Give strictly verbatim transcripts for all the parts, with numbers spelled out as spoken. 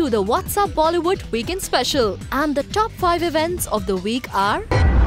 to the What's Up Bollywood Weekend Special, and the top five events of the week are.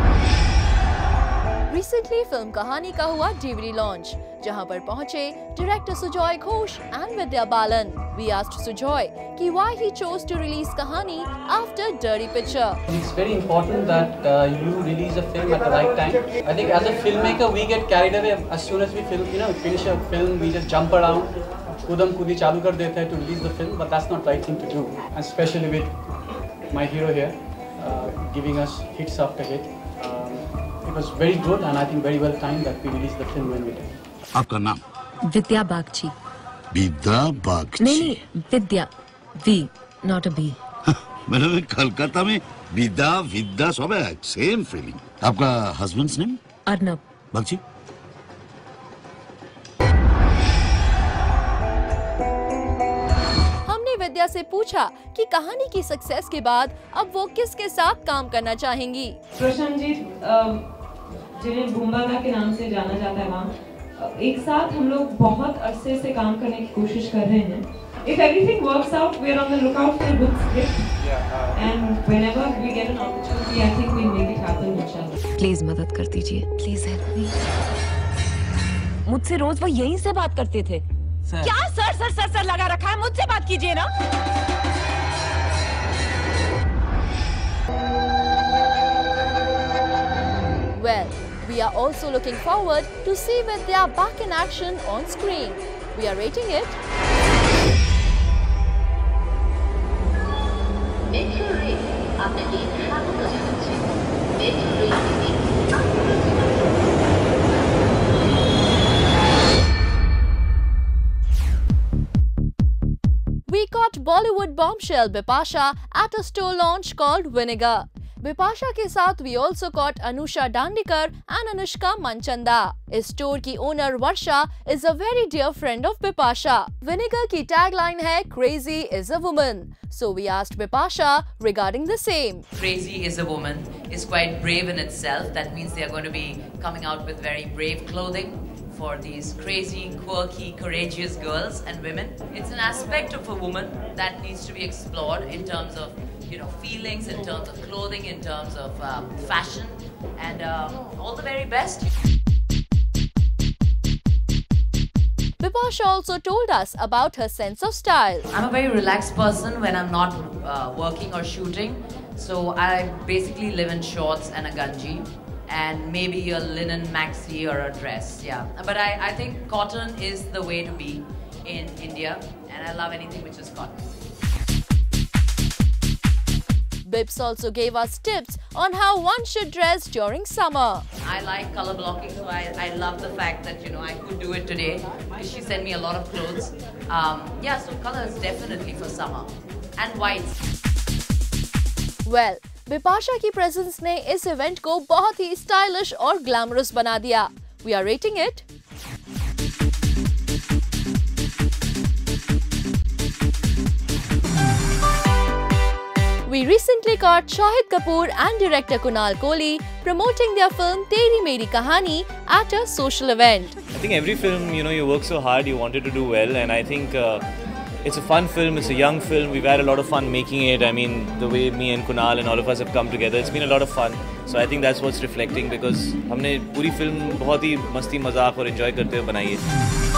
Recently, film कहानी का हुआ D V D launch, जहां पर पहुंचे director Sujoy Ghosh and Vidya Balan. We asked Sujoy कि why he chose to release कहानी after Dirty Picture. It's very important that uh, you release a film at the right time. I think as a filmmaker, we get carried away as soon as we film, you know, finish a film, we just jump around, kudam kudi chalu kar dete hai to release the film, but that's not the right thing to do. And especially with my hero here, uh, giving us hits after hit. Um, it was very good, and I think very well timed that we released the film when we did. आपका नाम? Vidya Bagchi. विद्या बागची? नहीं नहीं, विद्या, V, not a B. मैंने कलकत्ता में विद्या विद्या सब है, same feeling. आपका husband's name? Arnab. Bagchi? हमने विद्या से पूछा कि कहानी की सक्सेस के बाद अब वो किसके साथ काम करना चाहेंगी. प्रशांत जिन्हें भूमबागा के नाम से जाना जाता है, वहाँ एक साथ हम लोग बहुत अरसे से काम करने की कोशिश कर रहे हैं. If everything works out, we are on the lookout for a good script, and whenever we get an opportunity, I think we'll make it happen, inshallah. Please मदद कर दीजिए. Please help me. मुझसे रोज वो यहीं से बात करते थे. सर. क्या सर सर सर सर लगा रखा है? मुझसे बात कीजिए ना. Well, we are also looking forward to see Vidya back in action on screen. We are rating it. We caught Bollywood bombshell Bipasha at a store launch called Vinegar. Bipasha के साथ we also caught Anusha Dandikar and Anushka Manchanda. इस store की owner Varsha is a very dear friend of Bipasha. Vinegar की tagline है Crazy is a woman. So we asked Bipasha regarding the same. Crazy is a woman is quite brave in itself. That means they are going to be coming out with very brave clothing for these crazy, quirky, courageous girls and women. It's an aspect of a woman that needs to be explored in terms of, you know, feelings, in terms of clothing, in terms of um, fashion, and um, all the very best. Bipasha also told us about her sense of style. I'm a very relaxed person when I'm not uh, working or shooting. So I basically live in shorts and a ganji, and maybe a linen maxi or a dress, yeah. But I, I think cotton is the way to be in India, and I love anything which is cotton. Bips also gave us tips on how one should dress during summer. I like color blocking, so I, I love the fact that, you know, I could do it today because she sent me a lot of clothes. Um, yeah, so color is definitely for summer. And whites. Well, Bipasha की presence ने इस event को बहुत ही stylish और glamorous बना दिया. We are rating it. We recently caught Shahid Kapoor and director Kunal Kohli promoting their film Teri Meri Kahani at a social event. I think every film, you know, you work so hard, you wanted to do well, and I think uh, it's a fun film, it's a young film, we've had a lot of fun making it. I mean, the way me and Kunal and all of us have come together, it's been a lot of fun. So I think that's what's reflecting, because हमने पूरी film बहुत ही मस्ती मजाक और enjoy करते हुए बनाई है.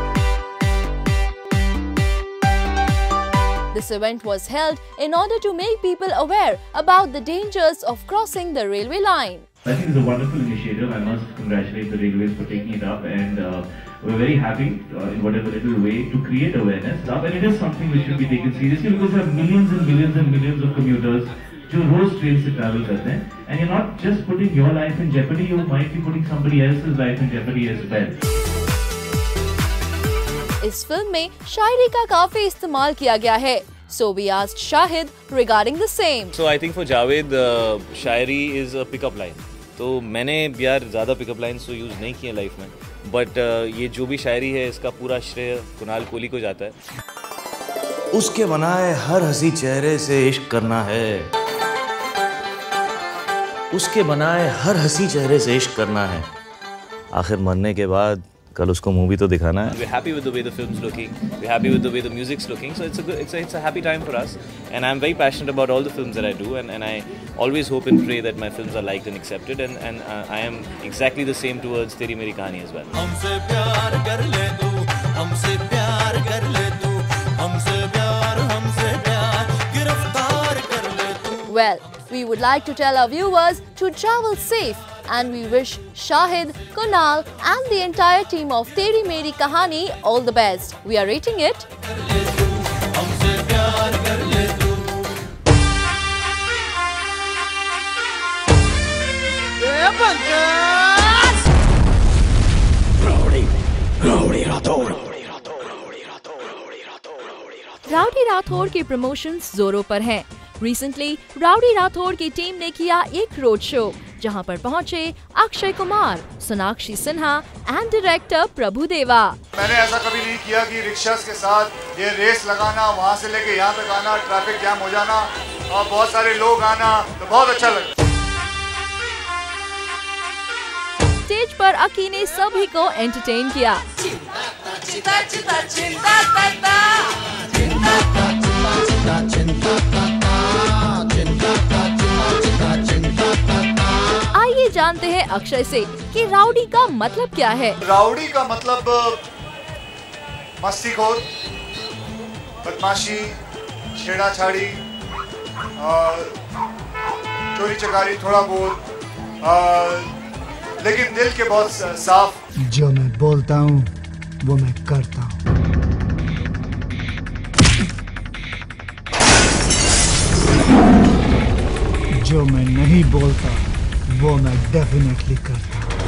This event was held in order to make people aware about the dangers of crossing the railway line. I think it's a wonderful initiative. I must congratulate the railways for taking it up, and uh, we're very happy uh, in whatever little way to create awareness. And it is something which should be taken seriously, because there are millions and millions and millions of commuters who rose train से travel करते हैं, and you're not just putting your life in jeopardy, you might be putting somebody else's life in jeopardy as well. इस film में शायरी का काफी इस्तेमाल किया गया है. So we asked Shahid regarding the same. So I think for Javed, uh, Shayari is a pickup line. तो मैंने यार ज़्यादा पिकअप लाइन्स तो यूज़ नहीं किए लाइफ में, बट uh, ये जो भी शायरी है इसका पूरा श्रेय कुणाल कोहली को जाता है. उसके बनाए हर हंसी चेहरे से इश्क करना है, उसके बनाए हर हंसी चेहरे से इश्क करना है, आखिर मरने के बाद कल उसको मूवी तो दिखाना है. We're happy with the way the film's looking. We're happy with the way the music's looking. So it's a good, it's a, it's a happy time for us. And I'm very passionate about all the films that I do. And, and I always hope and pray that my films are liked and accepted. And, and uh, I am exactly the same towards Teri Meri Kahani as well. हमसे प्यार कर ले तू, हमसे प्यार कर ले तू, हमसे प्यार, हमसे प्यार, गिरफ्तार कर ले तू. Well, we would like to tell our viewers to travel safe, and we wish Shahid, Kunal and the entire team of Teri Meri Kahani all the best. We are rating it Rowdy Rathore के promotions जोरों पर हैं। Recently rowdy Rathore की team ने किया एक road show, जहां पर पहुंचे अक्षय कुमार, सोनाक्षी सिन्हा एंड डायरेक्टर प्रभुदेवा। मैंने ऐसा कभी नहीं किया कि रिक्शास के साथ ये रेस लगाना, वहां से लेके यहाँ तक आना, ट्रैफिक जाम हो जाना और बहुत सारे लोग आना, तो बहुत अच्छा लगा। स्टेज पर अकी ने सभी को एंटरटेन किया। आइए जानते हैं अक्षय से कि राउडी का मतलब क्या है। राउडी का मतलब मस्तीखोर, बदमाशी, छेड़ाछाड़ी, चोरी चकारी, थोड़ा बहुत, लेकिन दिल के बहुत साफ। जो मैं बोलता हूँ वो मैं करता हूँ। जो मैं नहीं बोलता वो मैं डेफिनेटली करता हूँ।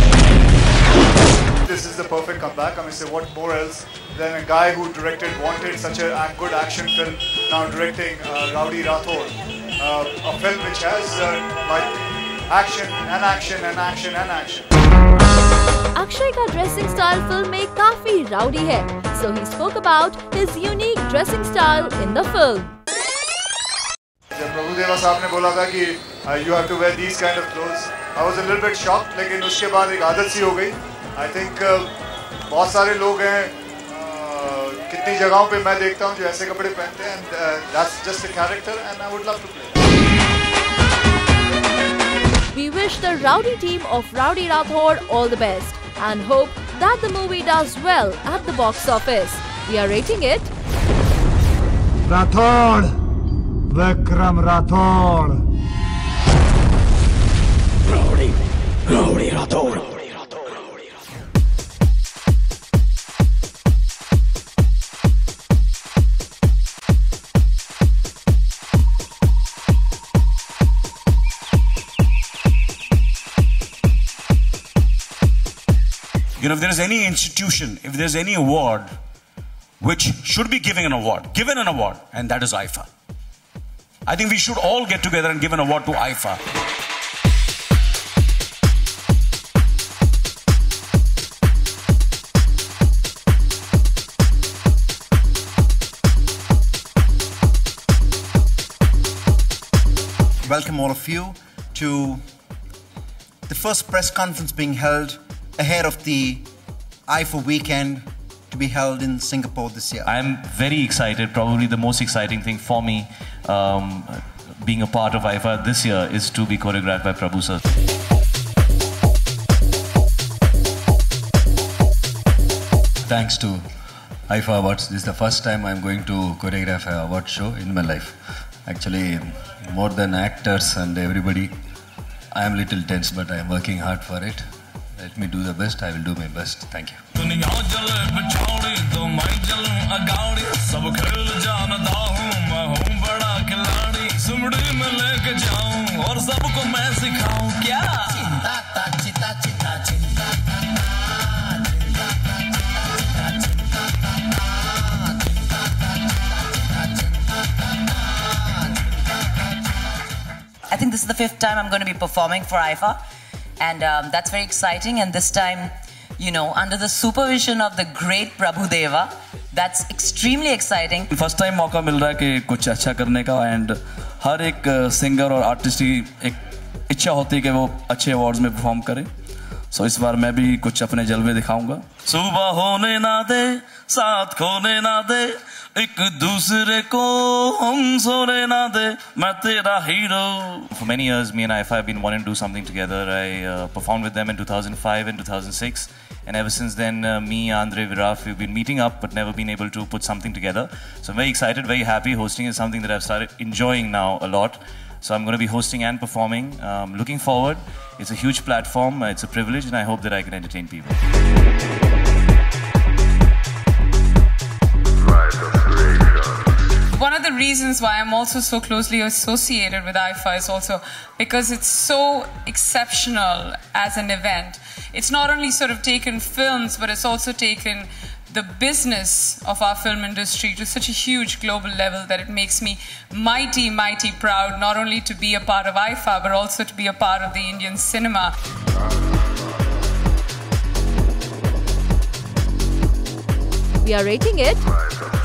This is the perfect comeback. I mean, say what more else than a guy who directed Wanted, such a good action film, now directing uh, Rowdy Rathore, uh, a film which has uh, like action and action and action and action. Akshay का dressing style film में काफी rowdy है, so he spoke about his unique dressing style in the film. जब प्रभुदेवा साहब ने बोला था कि you have to wear these kind of clothes, I was a little bit shocked, लेकिन उसके बाद एक आदत सी हो गई. I think uh, बहुत सारे लोग हैं, uh, कितनी जगहों पे मैं देखता हूँ जो ऐसे कपड़े पहनते हैं, and uh, that's just a character, and I would love to play. We wish the rowdy team of Rowdy Rathore all the best and hope that the movie does well at the box office. We are rating it Rathore, Vikram Rathore. Rowdy, Rowdy Rathore. You know, if there is any institution, if there's any award which should be giving an award, given an award, and that is I F A. I think we should all get together and give an award to I F A. Welcome all of you to the first press conference being held ahead of the I F A weekend to be held in Singapore this year. I'm very excited. Probably the most exciting thing for me um, being a part of I F A this year is to be choreographed by Prabhu sir. Thanks to I F A Awards, this is the first time I'm going to choreograph an award show in my life. Actually, more than actors and everybody, I am a little tense, but I am working hard for it. Let me do the best. I will do my best. Thank you. I think this is the fifth time I'm going to be performing for I F A. And um, that's very exciting, and this time, you know, under the supervision of the great Prabhudeva, that's extremely exciting. First time मौका मिल रहा है कि कुछ अच्छा करने का, and हर एक singer और आर्टिस्ट की एक इच्छा होती है कि वो अच्छे अवार्ड्स में परफॉर्म करे. सो इस बार मैं भी कुछ अपने जलवे दिखाऊंगा. सुबह होने ना दे, साथ खोने ना दे, एक दूसरे को हम सोने ना दे, मैं तेरा hero. For many years, me and Aifa have been wanting to do something together. I uh, performed with them in two thousand five and two thousand six. And ever since then, uh, me, Andre, Viraf, we've been meeting up but never been able to put something together. So I'm very excited, very happy. Hosting is something that I've started enjoying now a lot. So I'm going to be hosting and performing. Um, looking forward. It's a huge platform. It's a privilege, and I hope that I can entertain people. One of the reasons why I'm also so closely associated with Aifa is also because it's so exceptional as an event. It's not only sort of taken films, but it's also taken the business of our film industry to such a huge global level that it makes me mighty, mighty proud not only to be a part of Aifa, but also to be a part of the Indian cinema. We are rating it